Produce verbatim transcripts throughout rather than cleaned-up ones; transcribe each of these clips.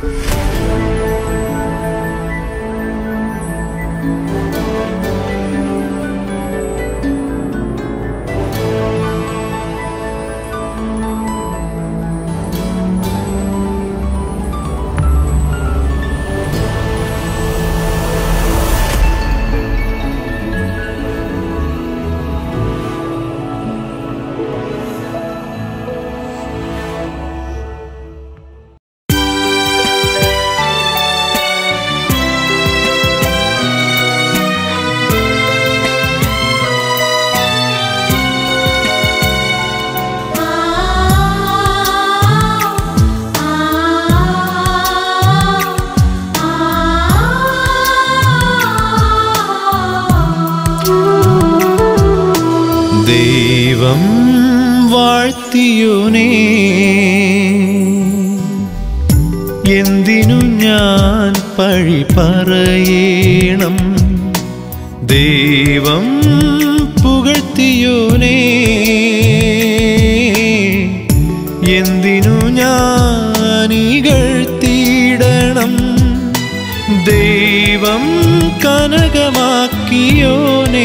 ദൈവം വാഴ്ത്തിയോനേ, എന്തിനു ഞാൻ പഴി പറയണം. ദൈവം പുകഴ്ത്തിയോനേ, എന്തിനു ഞാൻ ഇകഴ്ത്തിയിടണം. ദൈവം കനകമാക്കിയോനേ,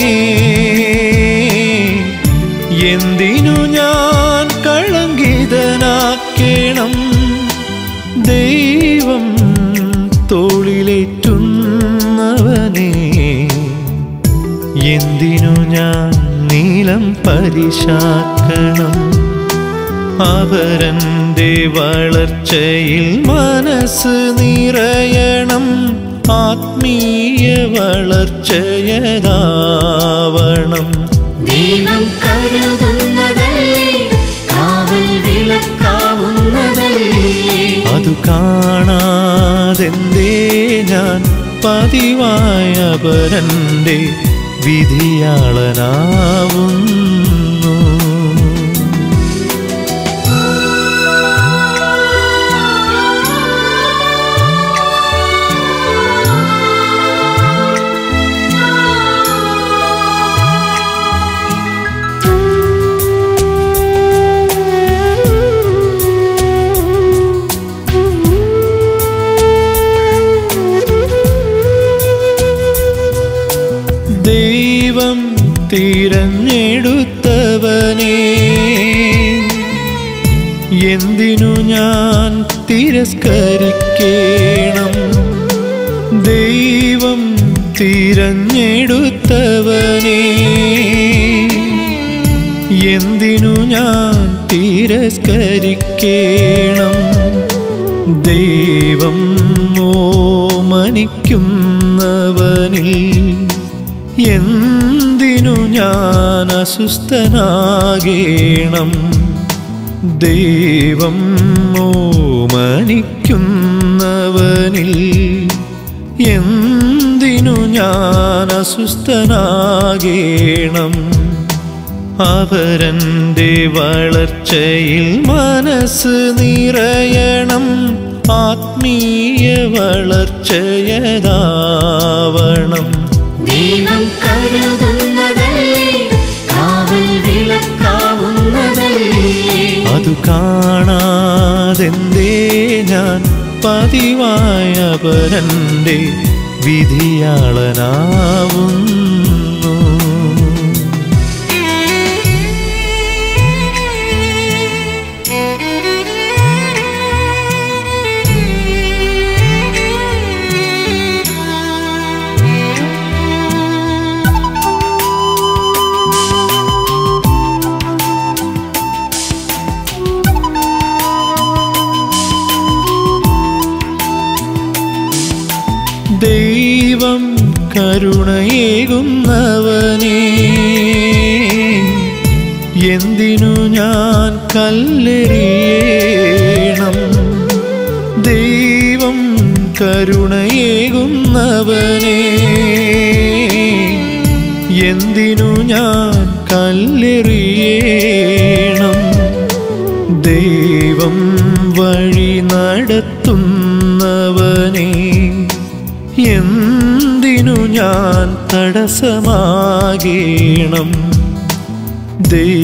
എന്തിനു ഞാൻ കളങ്കിതനാക്കണം. ദൈവം തോളിലേറ്റുന്നവനേ, എന്തിനു ഞാൻ നീലം പരിശാക്കണം. അവരൻ്റെ വളർച്ചയിൽ മനസ്സ് നിറയണം, ആത്മീയ വളർച്ചയതാവണം. ദൈവം കരുതുന്നതല്ലേ, കാവൽ വിളക്കാവുന്നതല്ലേ. അതു കാണാതെന്തേ ഞാൻ പതിവായ പരന്റെ വിധിയാളനാവുന്നു. ദൈവം തിരഞ്ഞെടുത്തവനെ, എന്തിനു ഞാൻ തിരസ്കരിക്കണം. ദൈവം തിരഞ്ഞെടുത്തവനെ, എന്തിനു ഞാൻ തിരസ്കരിക്കണം. ദൈവം ഓമനിക്കുന്നവനിൽ എന്തിനു ഞാൻ അസ്വസ്ഥനാകേണം. ദൈവം ഓമനിക്കുന്നവനിൽ എന്തിനു ഞാൻ അസ്വസ്ഥനാകേണം. അവരൻ്റെ വളർച്ചയിൽ മനസ്സ് നിറയണം, ആത്മീയ വളർച്ചയതാവണം. ദൈവം കരുതുന്നതല്ലേ, കാവൽ വിളക്കാവുന്നതല്ലേ. അതു കാണാതെന്തേ ഞാൻ പതിവായ പരന്റെ വിധിയാളനാവുന്നു. ദൈവം കരുണയേകുന്നവനേ, എന്തിനു ഞാൻ കല്ലെറിയണം. ദൈവം കരുണയേകുന്നവനേ, എന്തിനു ഞാൻ കല്ലെറിയണം. ദൈവം വഴി നടത്തുന്നവനേ, എന്തിനു ഞാൻ തടസ്സമാകേണം.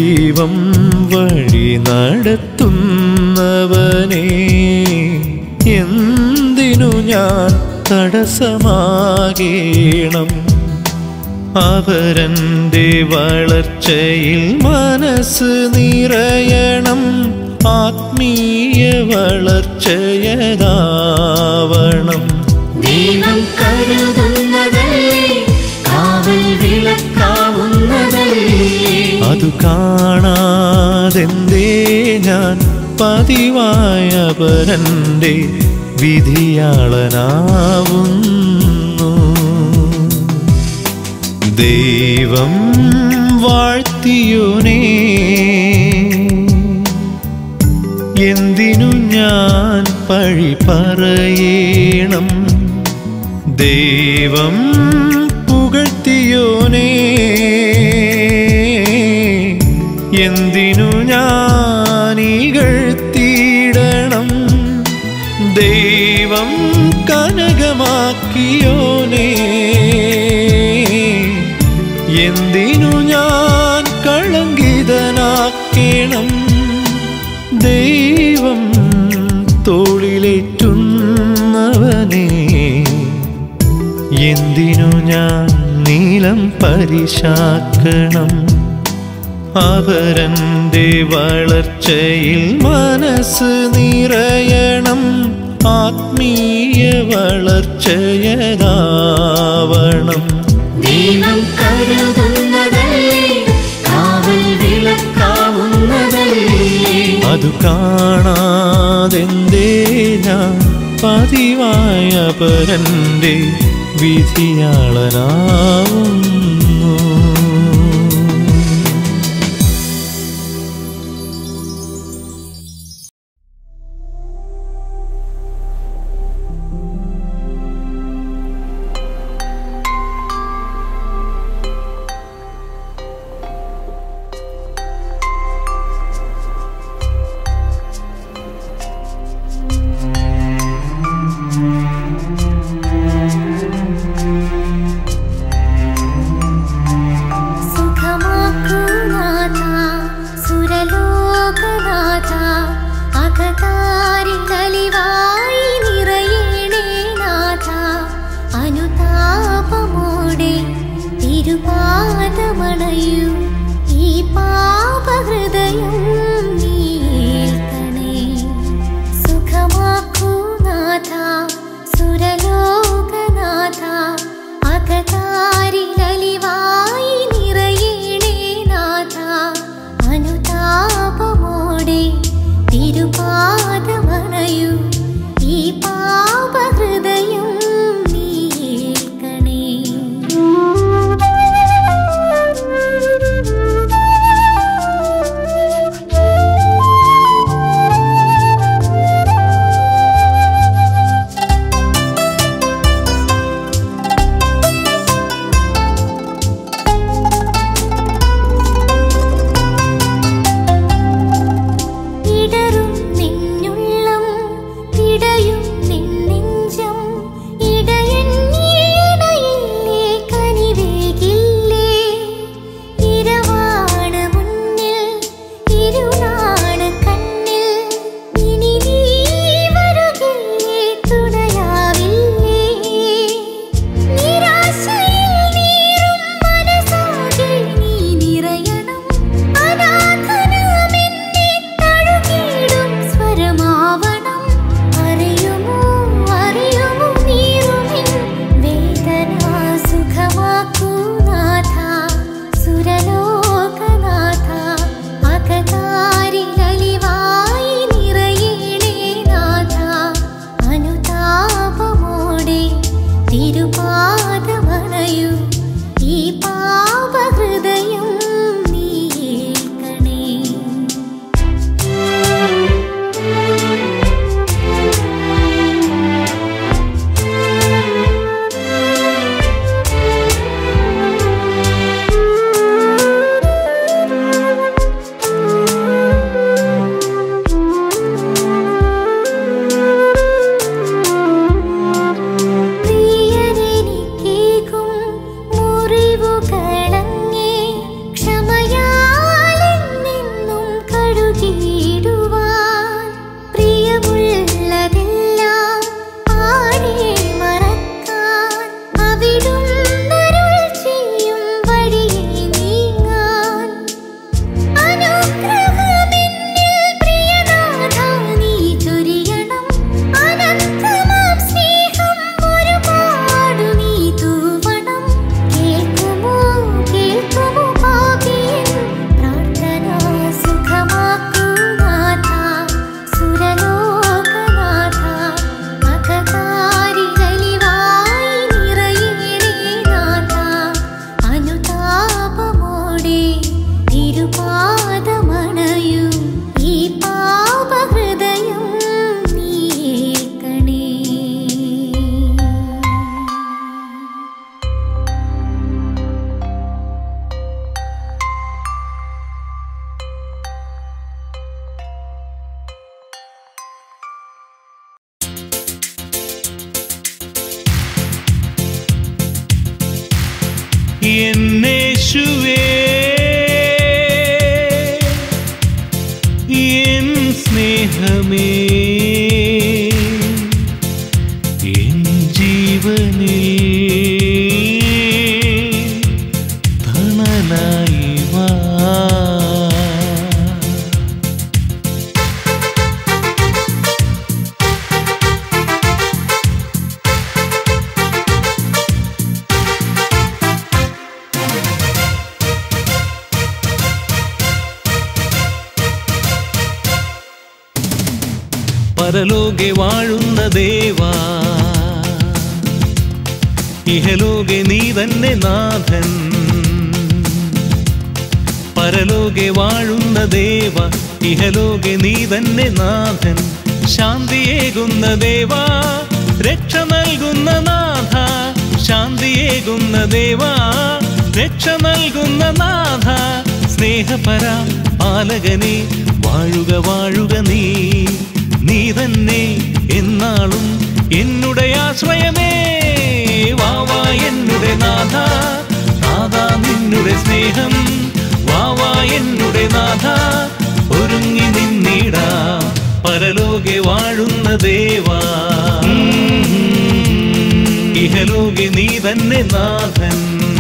ദൈവം വഴി നടത്തുന്നവനേ, എന്തിനു ഞാൻ തടസ്സമാകേണം? അവരൻ്റെ വളർച്ചയിൽ മനസ്സ് നിറയണം, ആത്മീയ വളർച്ചയതാവണം. ദൈവം കരുതുന്നതല്ലേ, കാവൽ വിളക്കാവുന്നതല്ലേ. അതു കാണാതെന്തേ ഞാൻ പതിവായ പരന്റെ വിധിയാളനാവുന്നു? ദൈവം വാഴ്ത്തിയോനേ, എന്തിനു ഞാൻ പഴി പറയണം? ദൈവം പുകഴ്ത്തിയോനേ, എന്തിനു ഞാൻ ഇകഴ്ത്തിയിടണം? ദൈവം കനകമാക്കിയോനേ, എന്തിനു ഞാൻ കളങ്കിതനാക്കണം? ദൈവം തോളിലേറ്റുന്നവനേ, എന്തിനു ഞാൻ നീലം പരിശാക്കണം? അവരൻ്റെ വളർച്ചയിൽ മനസ്സ് നിറയണം, ആത്മീയ വളർച്ചയതാവണം. ദൈവം കരുതുന്നതല്ലേ, കാവൽ വിളക്കാവുന്നതല്ലേ. അതു കാണാതെന്തേ ഞാൻ പതിവായ പരന്റെ വിധിയാളനാവുന്നു? പരലോകെ വാഴുന്ന ദേവാ, ഇഹലോകെ നീ തന്നെ നാഥൻ. പരലോകെ വാഴുന്ന ദേവ, ഇഹലോകെ നീ തന്നെ നാഥൻ. ശാന്തിയേകുന്ന ദേവാ, രക്ഷ നൽകുന്ന നാഥ. ശാന്തിയേകുന്ന ദേവാ, രക്ഷ നൽകുന്ന നാഥ. സ്നേഹപര പാലകനെ വാഴുക വാഴുക നീ, നീ തന്നെ എന്നാളും എന്നുടെ ആശ്രയമേ. വാവാ എന്നുടെ നാഥ, നാഥ നിന്നുടെ സ്നേഹം. വാവാ എന്നുടെ നാഥ, ഒരുങ്ങി നിന്നിടാ പരലോകെ വാഴുന്ന ദേവാ, ഇഹലോകെ നീ തന്നെ നാഥൻ.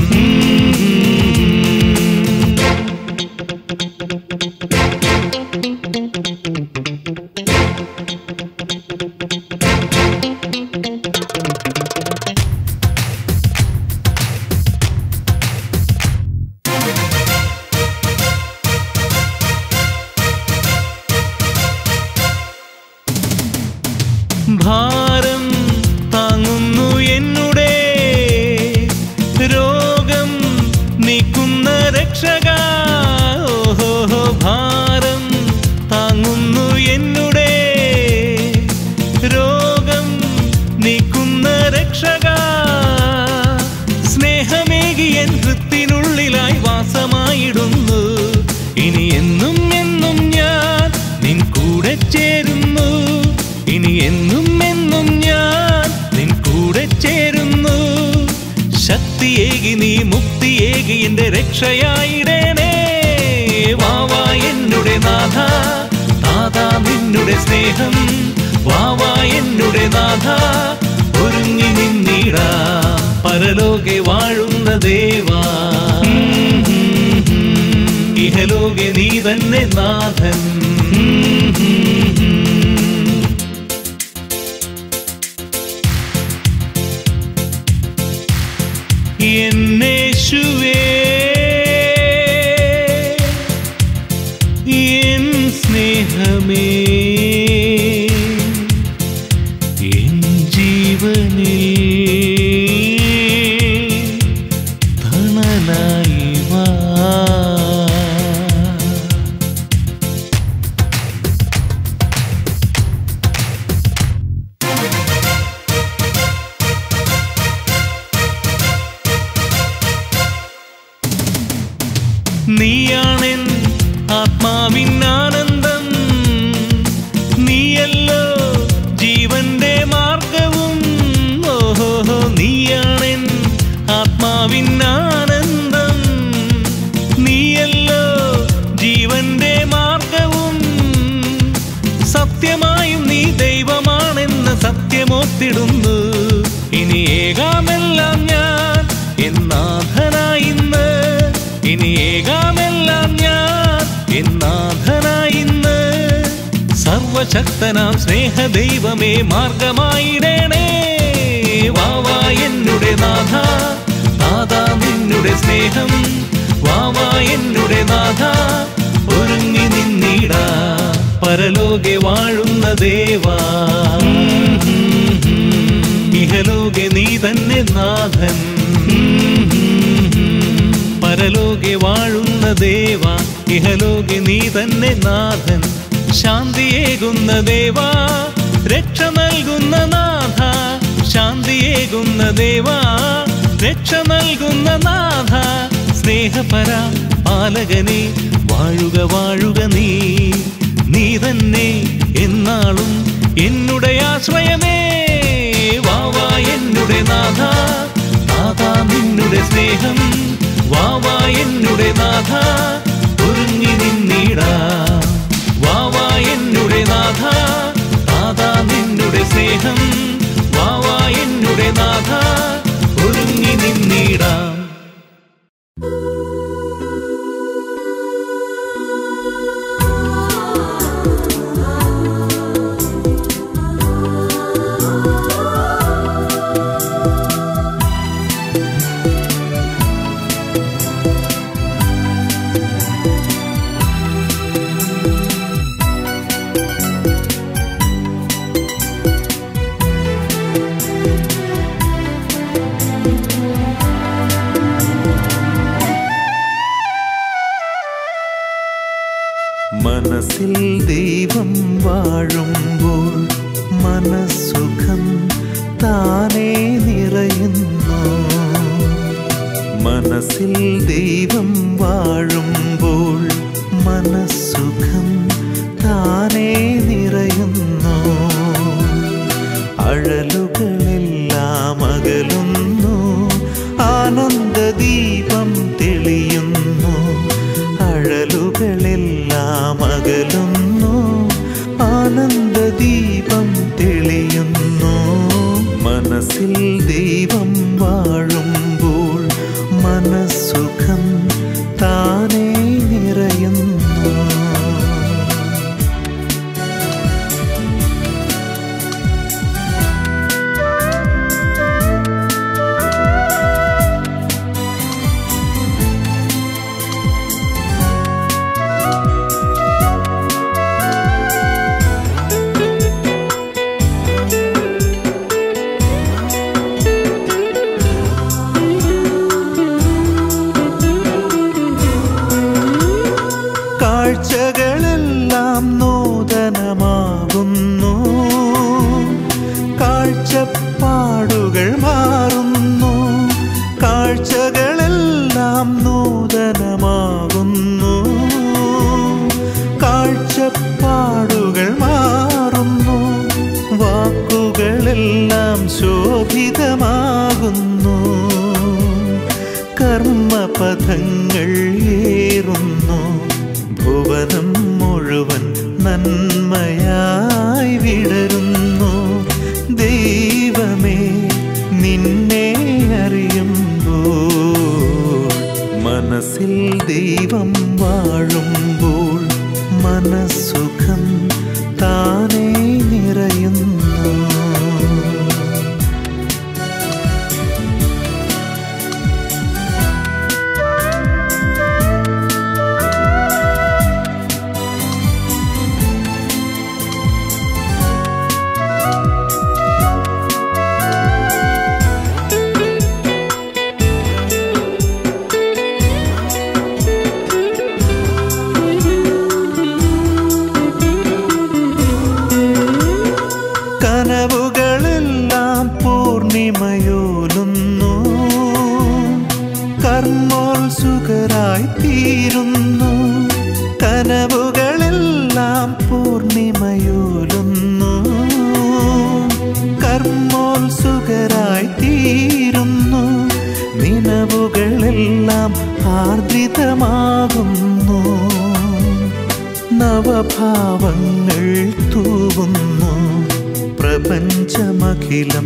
ഭാരം താങ്ങുന്നു എന്നുടെ, രോഗം നീക്കുന്ന രക്ഷക. ഓഹോ ഭാരം താങ്ങുന്നു എന്നുടെ, രോഗം നീക്കുന്ന രക്ഷക. സ്നേഹമേകി എൻ ഹൃത്തിനുള്ളിലായി വാസമായിടുന്നു. ഇനി എന്നും എന്നും ഞാൻ നിൻ കൂടെ ചേരുന്നു. ഇനി എന്നും എന്നും ഞാൻ നിൻ കൂടെ ചേരുന്നു. ശക്തിയേകി നീ മുക്തിയേകി എന്റെ രക്ഷയായിടേണേ. വാവാ എന്നുടെ നാഥ, നാഥ നിന്നുടെ സ്നേഹം. വാവാ എന്നുടെ നാഥ, ഒരുങ്ങി നിന്നിടാ പരലോകെ വാഴുന്ന ദേവാ, ഇഹലോകെ നീ തന്നെ നാഥൻ. എന്നേശുവേ എൻ സ്നേഹമേ, എൻ ജീവനിൽ തണലായി വാ. നീയാണെൻ ആത്മാവിനാനന്ദം, നീയല്ലോ ജീവന്റെ മാർഗവും. ഓഹോ നീയാണെൻ ആത്മാവിനാനന്ദം, നീയല്ലോ ജീവന്റെ മാർഗവും. സത്യമായും നീ ദൈവമാണെന്ന് സത്യമോത്തിടുന്നു. ഇനി ഏകാമെല്ലാം ഞാൻ എന്നാഥനായിന്ന്, ഇനി ഏകാമെല്ലാം ഞാൻ എന്നാഥനായിന്ന്. സർവശക്തനാം സ്നേഹദൈവമേ മാർഗമായിടേണേ. വാവാ എന്നുടെ നാഥ, നാഥ നിന്നുടെ സ്നേഹം. വാവാ എന്നുടെ നാഥ, ഒരുങ്ങി നിന്നിടാ പരലോകെ വാഴുന്ന ദേവാ, ഇഹലോകെ നീ തന്നെ നാഥൻ. പരലോകെ വാഴുന്ന ദേവാ, ഇഹലോകെ നീ തന്നെ നാഥൻ. ശാന്തിയേകുന്ന ദേവാ, രക്ഷ നൽകുന്ന നാഥ. ശാന്തിയേകുന്ന ദേവാ, രക്ഷ നൽകുന്ന നാഥ. സ്നേഹപര പാലകനെ വാഴുക വാഴുക നീ, നീ തന്നെ എന്നാളും എന്നുടെ ആശ്രയമേ. വാവാ എന്നുടെ നാഥ, നാഥ നിന്നുടെ സ്നേഹം. വാവാ എന്നുടെ നാഥ, ഒരുങ്ങി നിന്നിടാ. വാവാ എന്നുടെ നാഥ, നാഥ നിന്നുടെ സ്നേഹം. വാവാ എന്നുടെ നാഥ, ഒരുങ്ങി നിന്നിടാ. മനസ്സുഖം താനേ നിറയുന്നു. മനസ്സിൽ ദൈവം വാഴുമ്പോൾ മനസ്സുഖം താനേ നിറയുന്നു. അഴലുകളെല്ലാം അകലുന്നു, ആനന്ദദീപം തെളിയുന്നു. അഴലുകളെല്ലാം അകലുന്നു, ആനന്ദദീപം തെളിയുന്നു. മനസ്സിൽ ദൈവം വാഴുമ്പോൾ മനസ്സുഖം താനേ നിറയുന്നു. കാഴ്ചകളെല്ലാം നൂതനമാകുന്നു, കാഴ്ചപ്പാടുകൾ മാറുന്നു. കാഴ്ചകളെല്ലാം നൂതനമാകുന്നു, കാഴ്ചപ്പാടുകൾ മാറുന്നു. വാക്കുകളെല്ലാം ശോഭിതമാകുന്നു, കർമ്മപഥങ്ങൾ ഏറുന്നു. ഭുവനം മുഴുവൻ നന്മയായി വിടരുന്നു. ദൈവമേ നിന്നെ അറിയുമ്പോൾ മനസ്സിൽ ദൈവം വാഴുമ്പോൾ മനസ്സുഖം താനേ നിറയുന്നു. കനവുകളെല്ലാം പൂർണിമയോലുന്നു, കർമ്മോത്സുകരായി തീരുന്നു. കനവുകളെല്ലാം പൂർണിമയോലുന്നു, കർമ്മോത്സുകരായി തീരുന്നു. നിനവുകളെല്ലാം ആർദ്രിതമാകുന്നു, നവഭാവങ്ങൾ തൂവുന്നു. പ്രപഞ്ചമഖിലം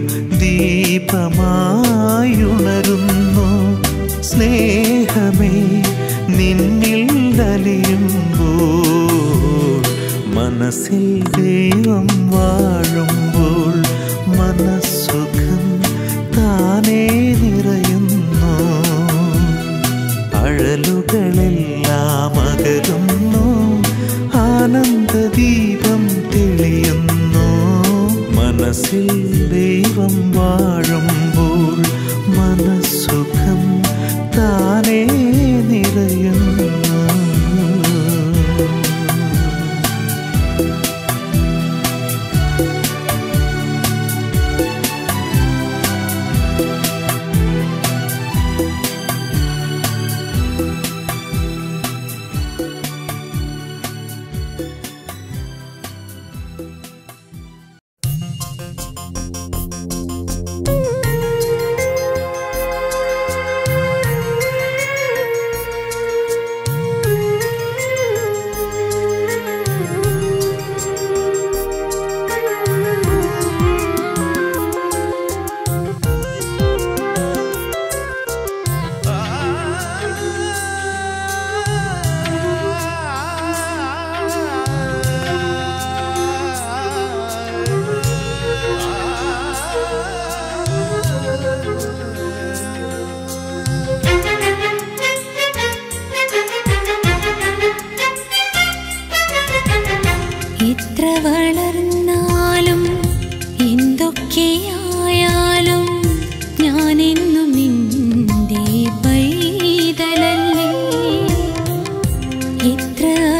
ദീപമായുണരുന്നു. സ്നേഹമേ നിന്നിൽ അലിയുമ്പോൾ മനസ്സിൽ ദൈവം വാഴുമ്പോൾ മനസ്സുഖം താനേ നിറയുന്നു. അഴലുകളെല്ലാം അകലുന്നു, ആനന്ദദീപം തെളിയുന്നു. മനസ്സിൽ ദൈവം വാഴുമ്പോൾ മനസ്സുഖം താനേ നിറയുന്നു.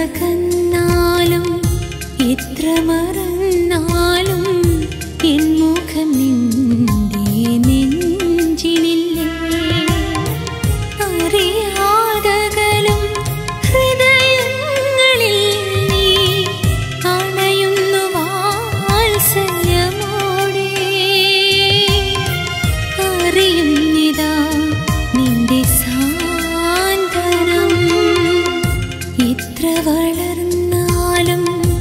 എത്ര മറന്നാലും എൻ മുഖം നിന്റെ നെഞ്ചിനില്ലേ അറിയാതകലും ഹൃദയങ്ങളിൽ നീ അണയുന്നു വാത്സല്യമോടെ അറിയുന്നിതാ നിന്റെ സാന്ത്വനം ഇത്ര വളർന്നാലും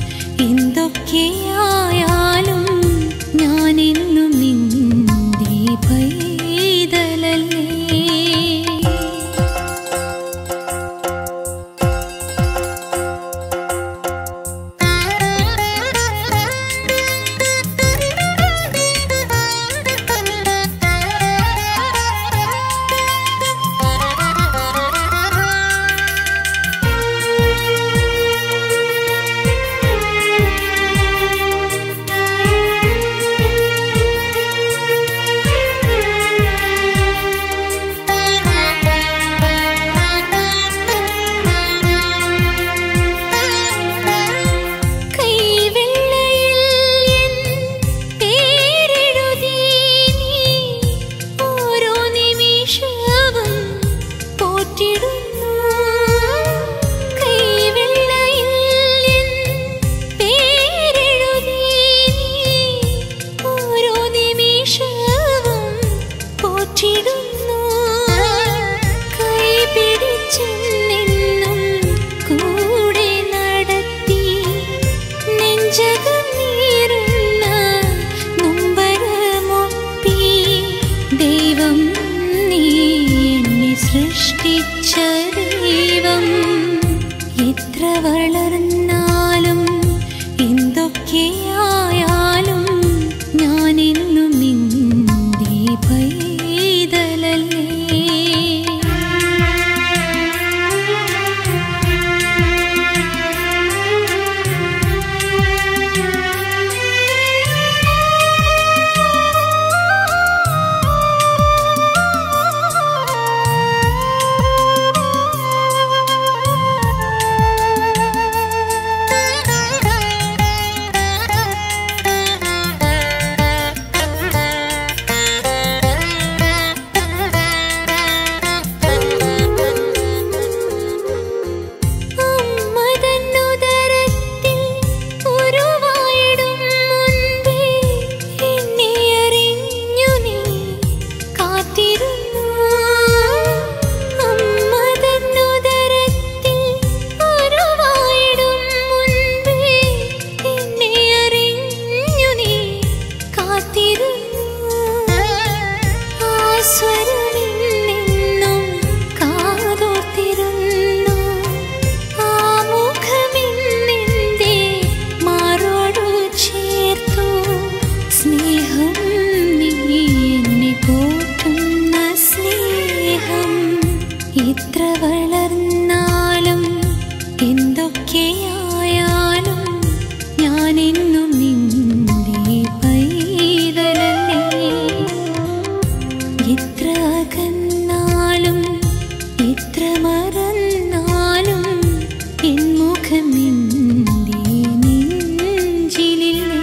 എന്തൊക്കെയായാലും ഞാനെന്നും നിന്റെ പൈതലല്ലേ വളർന്നാലും എന്തൊക്കെയായാലും ഞാനെന്നും നിന്റെ പൈതലല്ലേ ഇത്ര വളർന്നാലും എന്തൊക്കെയായാലും ഞാനെന്നും നിന്റെ പൈതലല്ലേ എത്ര അകന്നാലും എത്ര മറന്നാലും എൻ മുഖം നിന്റെ നെഞ്ചിലില്ലേ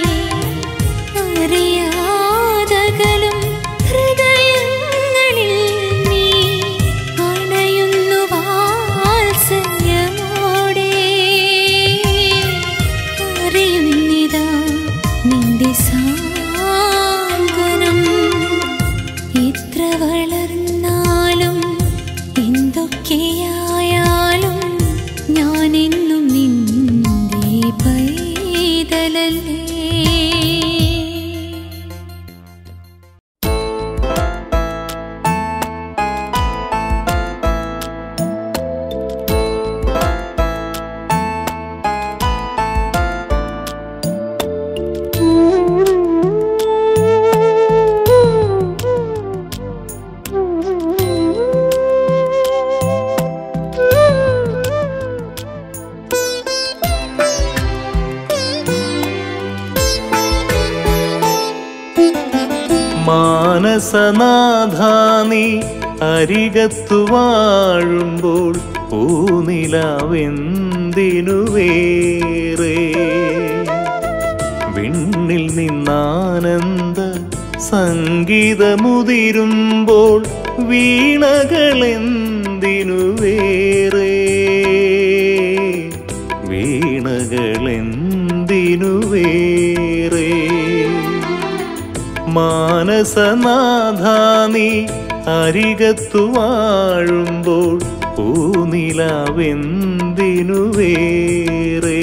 അറിയാതകലും ഹൃദയങ്ങളിൽ നീ അണയുന്നു വാത്സല്യമോടെ അറിയുന്നിതാ നിന്റെ സാന്ത്വനം ഇത്ര വളർന്നാലും എന്തൊക്കെയായാലും ഞാനെന്നും നിന്റെ പൈതലല്ലേ മാനസനാഥാനി അരികത്തു വാഴുമ്പോൾ പൂനിലാവെന്തിനു വേറെ വിണ്ണിൽ നിന്നാനന്ദ സംഗീതമുതിരുമ്പോൾ വീണകളെന്തിനു വേറെ, വീണകളെന്തിനു വേറെ. മാനസനാഥാ നീ അരികത്തു വാഴുമ്പോൾ പൂനിലാവെന്തിനു വേറെ.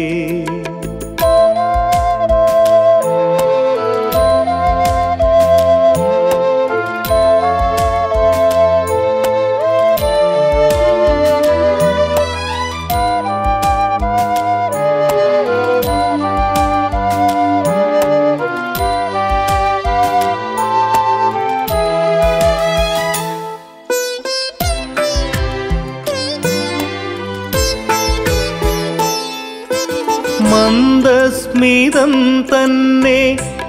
മന്ദസ്മിതം തന്നെ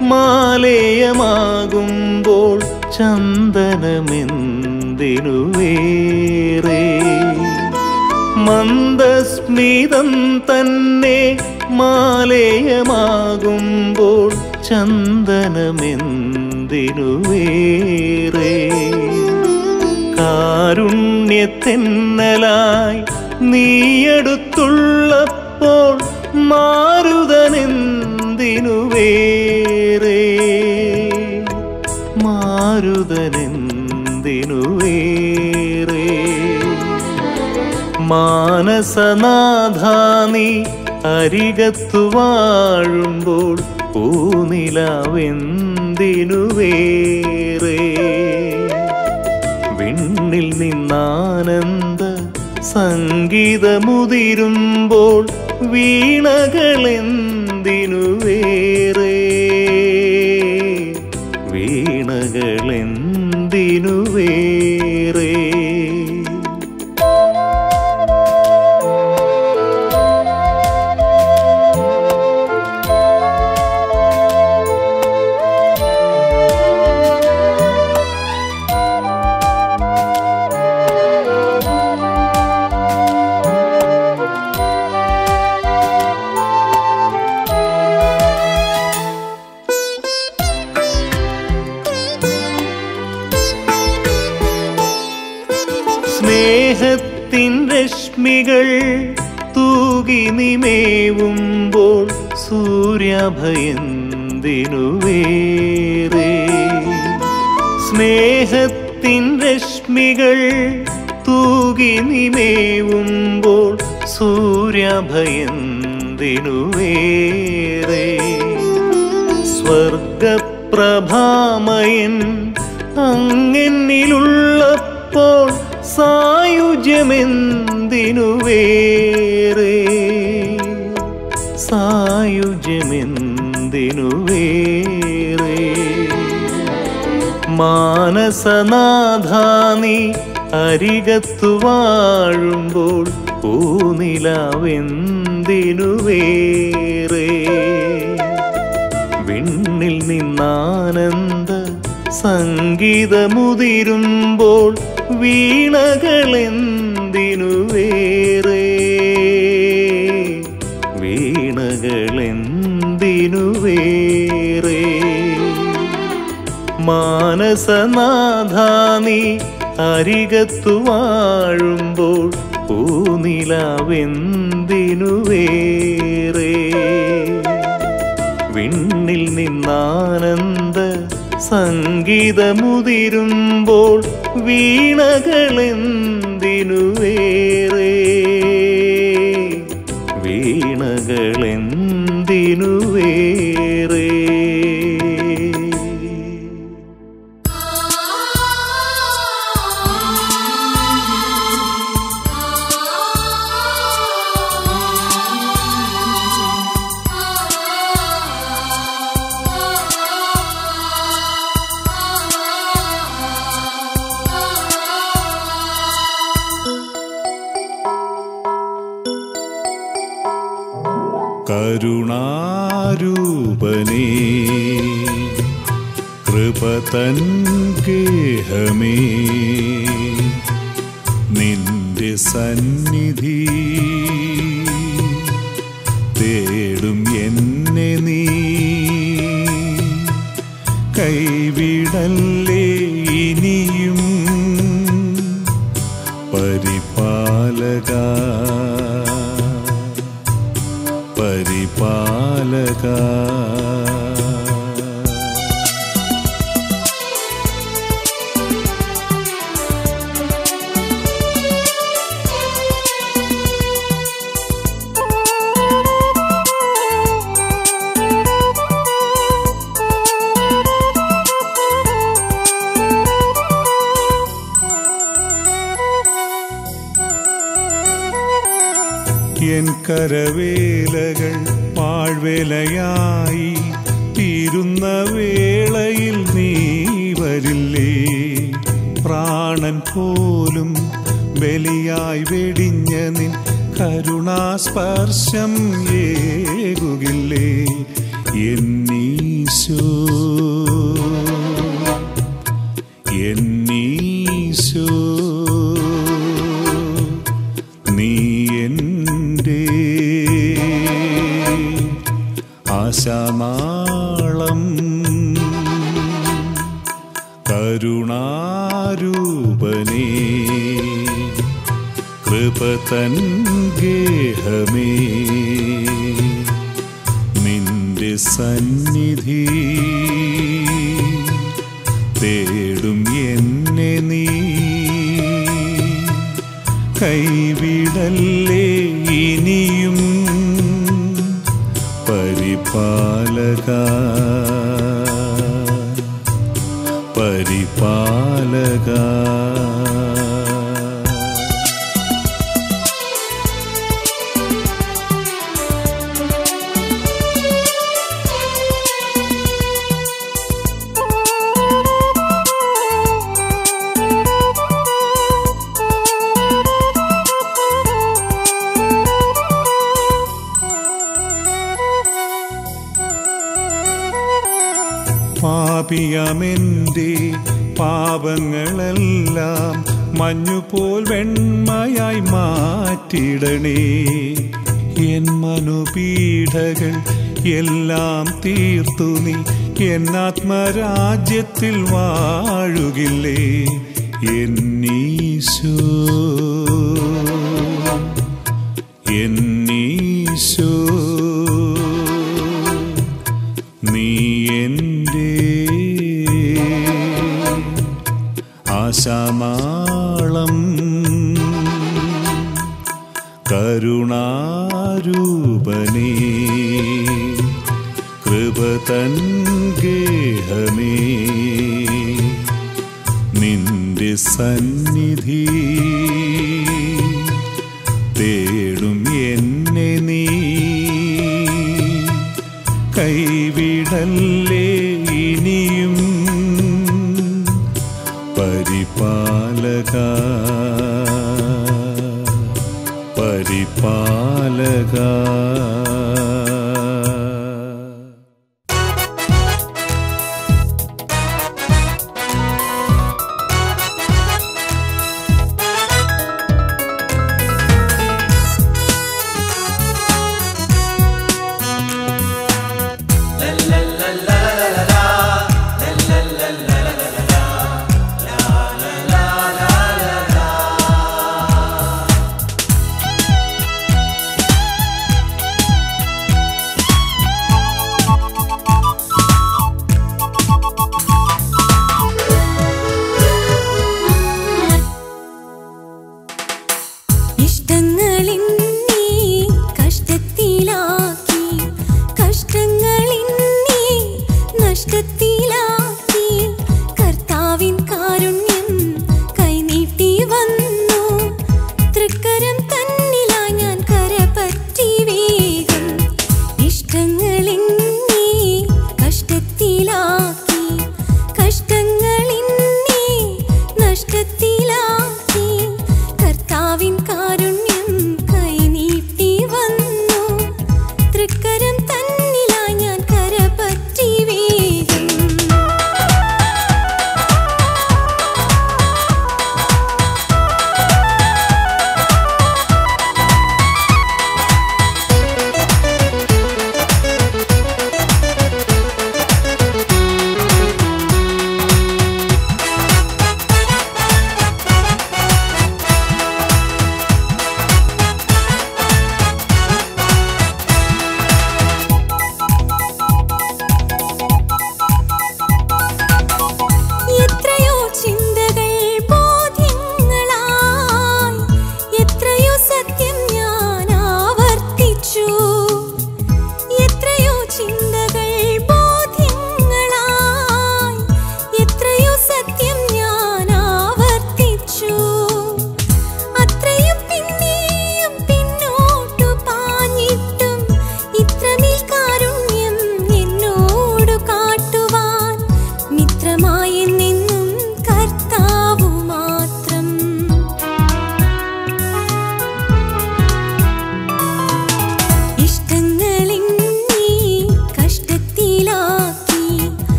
മാലേയമാകുമ്പോൾ ചന്ദനമെന്തിനു വേറെ, മന്ദസ്മിതം തന്നെ മാലേയമാകുമ്പോൾ ചന്ദനമെന്തിനു വേറെ. കാരുണ്യത്തെന്നലായി നീയടുത്തുള്ളപ്പോൾ മാരുതനെന്തിനു വേറെ, മാരുതനെന്തിനു വേറെ. മാനസനാഥാ നീ അരികത്തു വാഴുമ്പോൾ പൂനിലാവെന്തിനു വേറെ. വിണ്ണിൽ നിന്നാനന്ദ സംഗീതമുതിരുമ്പോൾ വീണകളെന്തിനു വേറെ, വീണകളെന്തിനു വേറെ. സ്നേഹത്തിൻ രശ്മികൾ തൂകി നിമേവുമ്പോൾ സൂര്യഭയെന്തിനു വേറെ, സ്നേഹത്തിൻ രശ്മികൾ തൂകി നിമേവുമ്പോൾ സൂര്യഭയെന്തിനു വേറെ. സ്വർഗപ്രഭാമയൻ അങ്ങെന്നിലുള്ളപ്പോൾ സായുജ്യമെന്തിനു വേറെ, സായുജ്യമെന്തിനു വേറെ. മാനസനാഥാ നീ അരികത്തു വാഴുമ്പോൾ പൂനിലാവെന്തിനു വേറെ. വിണ്ണിൽ നിന്നാനന്ദ സംഗീതമുതിരുമ്പോൾ വീണകളെന്തിനു വേറെ, വീണകളെന്തിനു വേറെ. മാനസനാഥാ നീ അരികത്തു വാഴുമ്പോൾ പൂനിലാവെന്തിനു വേറെ. വിണ്ണിൽ നിന്നാനന്ദ സംഗീതമുതിരുമ്പോൾ വീണകളെന്തിനു വേറെ, വീണകളെന്തിനു വേറെ. കരുണാരൂപനേ കൃപതൻ ഗേഹമേ, നിന്റെ സന്നിധി തേടും എന്നെ നീ കൈവിടല്ലേ ഇനിയും പരിപാലക പരിപാലക. എൻ കരവേലകൾ പാഴ്വേലയായി തീരുന്ന വേളയിൽ നീ വരില്ലേ? പ്രാണൻ പോലും ബലിയായി വെടിഞ്ഞ നിൻ കരുണാസ്പർശം ഏകുകില്ലേ? എന്നീശോ എന്നീശോ നീ എൻ്റെ ആശാനാളം കരുണാരൂപനേ കൃപ തൻ ഗേഹമേ നിന്റെ സന്നിധി തേടും എന്നെ നീ കൈവിടല്ലേ ഇനിയും പരിപാലക പരിപാലക. പാപിയമെൻ്റെ പാപങ്ങളെല്ലാം മഞ്ഞുപോൽ വെണ്മയായി മാറ്റിടണേ. എൻ മനോപീഠകൾ എല്ലാം തീർത്തു നീ എന്നാത്മരാജ്യത്തിൽ വാഴുകില്ലേ? എന്നീശോ എന്നീശോ നീ എൻ്റെ ആശാനാളം കരുണാരൂപനേ കൃപ തൻ ഗേഹമേ നിന്റെ സന്നിധി തേടും എന്നെ നീ കൈവിടല്ലേ ഇനിയും പരിപാലക പരിപാലക.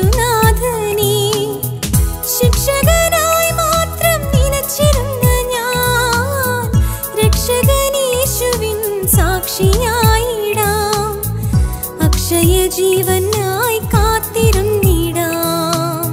യേശുനാഥനേ ശിക്ഷകനായി മാത്രം നിനച്ചിരുന്ന ഞാൻ രക്ഷകനേശുവിൻ സാക്ഷിയായിടാം അക്ഷയ ജീവനായി കാത്തിരുന്നിടാം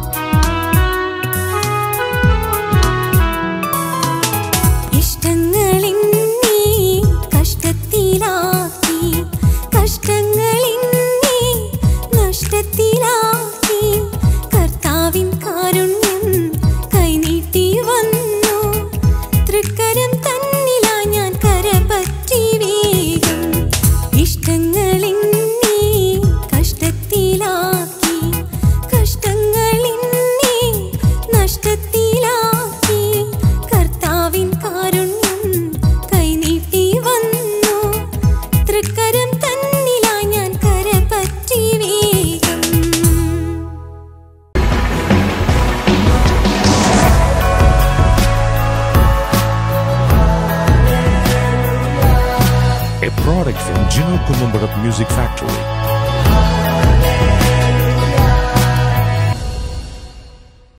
ഇഷ്ടങ്ങളെന്നെ കഷ്ടത്തിലാക്കി കഷ്ടങ്ങളെന്നെ നഷ്ടത്തിലാക്കി കർത്താവിൻ കാരുണ്യം കൈനീട്ടി വന്നു തൃക്കരം തന്നിലായി ഞാൻ കരപറ്റി വേഗം ഇഷ്ടങ്ങളെന്നെ കഷ്ടത്തിലാക്കി കഷ്ടങ്ങളെന്നെ നഷ്ടത്തിലാക്കി കർത്താവിൻ കാരുണ്യം കൈനീട്ടി വന്നു തൃക്കരം തന്നിലായി ഞാൻ കരപറ്റി വേഗം A product from Gino Columbarat Music Factory.